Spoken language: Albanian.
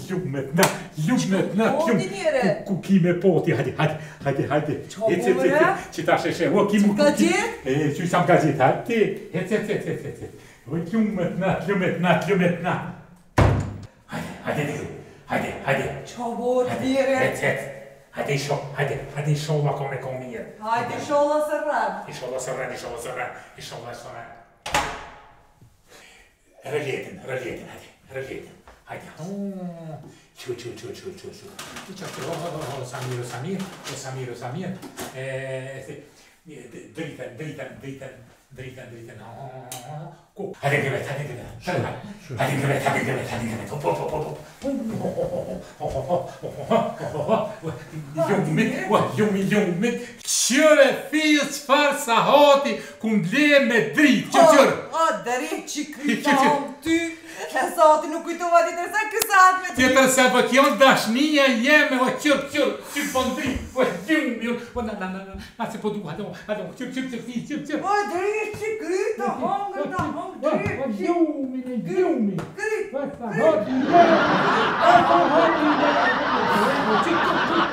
ljummet, kukime poti, hadi. Citașeșe, ochii mu kuki. Tu sam gazet, hadi. Het. Ljummet. Hadi. Çabuk dire. Het. Hadi shola come comia. Haydi şola sarran. Inshallah sarran. Röljeten, hadi. Çu. Samir. Dritan. Hadi göbet. Hop. Ljummet. Köre fils farsa hati kun bleme drit. Kör. Adere çıkıtam tü. Saati nuk kujtova ditër sa ky saat me ty. Tjetër se vakion dashnia jeme, kër, bandri, na, se po du, hado, kër. Adere çıkıta hangër. Ljumi. Gryt.